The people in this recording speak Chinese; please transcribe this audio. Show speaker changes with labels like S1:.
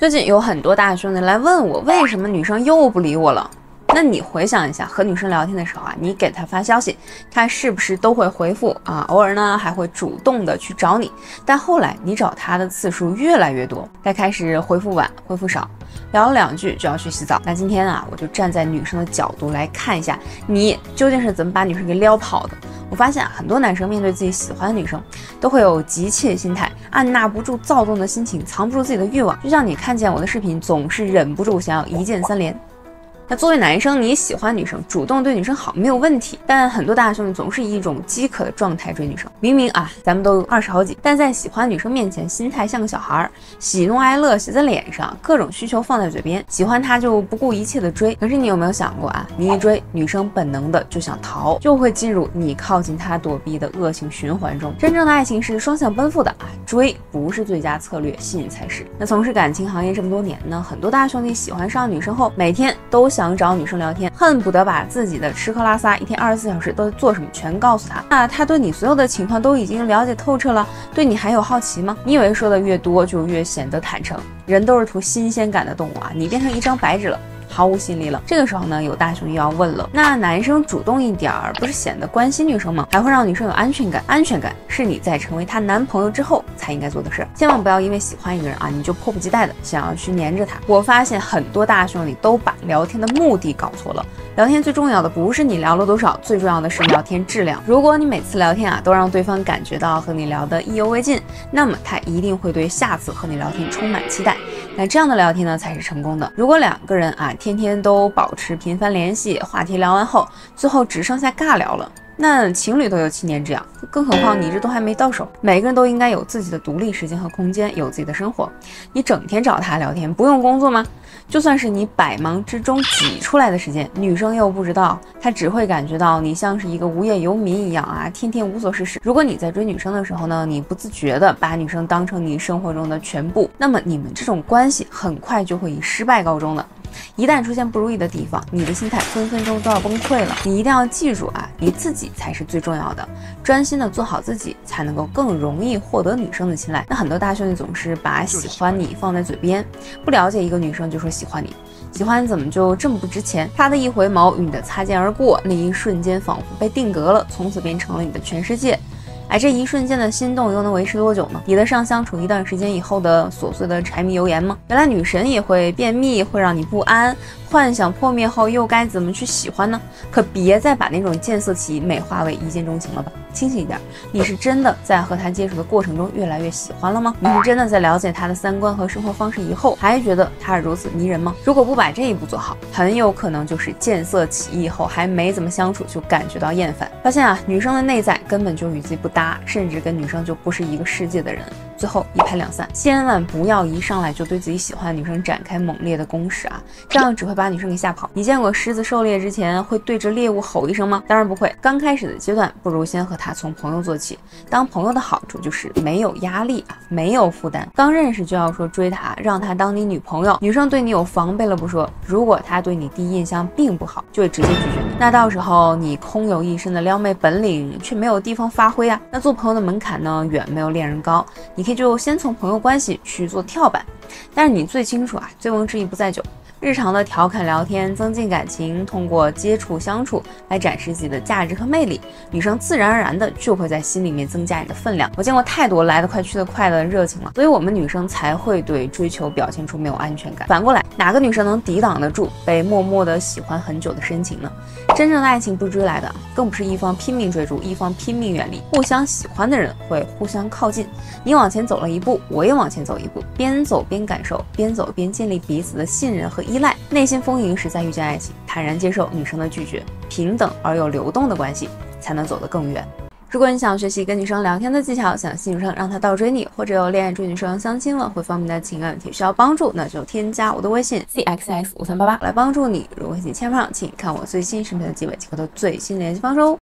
S1: 最近有很多大兄弟来问我，为什么女生又不理我了？那你回想一下，和女生聊天的时候啊，你给她发消息，她是不是都会回复啊？偶尔呢还会主动的去找你，但后来你找她的次数越来越多，该开始回复晚，回复少，聊了2句就要去洗澡。那今天啊，我就站在女生的角度来看一下，你究竟是怎么把女生给撩跑的。我发现啊，很多男生面对自己喜欢的女生，都会有急切心态，按捺不住躁动的心情，藏不住自己的欲望。就像你看见我的视频，总是忍不住想要一键3连。那作为男生，你喜欢女生，主动对女生好没有问题，但很多大兄弟总是以一种饥渴的状态追女生。明明啊，咱们都20好几，但在喜欢女生面前，心态像个小孩，喜怒哀乐写在脸上，各种需求放在嘴边，喜欢她就不顾一切的追。可是你有没有想过啊，你一追，女生本能的就想逃，就会进入你靠近她躲避的恶性循环中。真正的爱情是双向奔赴的啊，追不是最佳策略，吸引才是。那从事感情行业这么多年呢，很多大兄弟喜欢上女生后，每天都想找女生聊天，恨不得把自己的吃喝拉撒一天24小时都在做什么全告诉她。那他对你所有的情况都已经了解透彻了，对你还有好奇吗？你以为说的越多就越显得坦诚？人都是图新鲜感的动物啊，你变成一张白纸了，毫无吸引力了。这个时候呢，有大兄弟要问了，那男生主动一点儿，不是显得关心女生吗？还会让女生有安全感。安全感是你在成为她男朋友之后才应该做的事。千万不要因为喜欢一个人啊，你就迫不及待的想要去黏着他。我发现很多大兄弟都把聊天的目的搞错了。聊天最重要的不是你聊了多少，最重要的是聊天质量。如果你每次聊天啊都让对方感觉到和你聊得意犹未尽，那么他一定会对下次和你聊天充满期待。那这样的聊天呢才是成功的。如果2个人啊天天都保持频繁联系，话题聊完后，最后只剩下尬聊了，那情侣都有7年之痒，更何况你这都还没到手。每个人都应该有自己的独立时间和空间，有自己的生活。你整天找他聊天，不用工作吗？就算是你百忙之中挤出来的时间，女生又不知道，她只会感觉到你像是一个无业游民一样啊，天天无所事事。如果你在追女生的时候呢，你不自觉的把女生当成你生活中的全部，那么你们这种关系很快就会以失败告终的。一旦出现不如意的地方，你的心态分分钟都要崩溃了。你一定要记住啊，你自己才是最重要的，专心的做好自己，才能够更容易获得女生的青睐。那很多大兄弟总是把喜欢你放在嘴边，不了解一个女生就说喜欢你，喜欢怎么就这么不值钱？他的一回眸与你的擦肩而过，那一瞬间仿佛被定格了，从此变成了你的全世界。哎，这一瞬间的心动又能维持多久呢？比得上相处一段时间以后的琐碎的柴米油盐吗？原来女神也会便秘，会让你不安，幻想破灭后又该怎么去喜欢呢？可别再把那种见色起意美化为一见钟情了吧，清醒一点，你是真的在和他接触的过程中越来越喜欢了吗？你是真的在了解他的3观和生活方式以后，还觉得他是如此迷人吗？如果不把这一步做好，很有可能就是见色起意后还没怎么相处就感觉到厌烦，发现啊，女生的内在根本就与自己不搭，甚至跟女生就不是一个世界的人，最后一拍两散。千万不要一上来就对自己喜欢的女生展开猛烈的攻势啊，这样只会把女生给吓跑。你见过狮子狩猎之前会对着猎物吼一声吗？当然不会。刚开始的阶段，不如先和他从朋友做起。当朋友的好处就是没有压力啊，没有负担。刚认识就要说追她，让她当你女朋友，女生对你有防备了不说，如果她对你第一印象并不好，就会直接拒绝你。那到时候你空有一身的撩妹本领，却没有地方发挥啊。那做朋友的门槛呢，远没有恋人高。你可以就先从朋友关系去做跳板，但是你最清楚啊，醉翁之意不在酒。日常的调侃聊天，增进感情，通过接触相处来展示自己的价值和魅力，女生自然而然的就会在心里面增加你的分量。我见过太多来得快去得快的热情了，所以我们女生才会对追求表现出没有安全感。反过来，哪个女生能抵挡得住被默默的喜欢很久的深情呢？真正的爱情不是追来的，更不是一方拼命追逐，一方拼命远离。互相喜欢的人会互相靠近，你往前走了一步，我也往前走一步，边走边感受，边走边建立彼此的信任和依赖，内心丰盈时再遇见爱情，坦然接受女生的拒绝，平等而又流动的关系才能走得更远。如果你想学习跟女生聊天的技巧，想吸引女生让她倒追你，或者有恋爱追女生、相亲问或方面的情感问题需要帮助，那就添加我的微信 cxx5388来帮助你。如果你欠上，请看我最新视频的结尾即可的最新联系方式哦。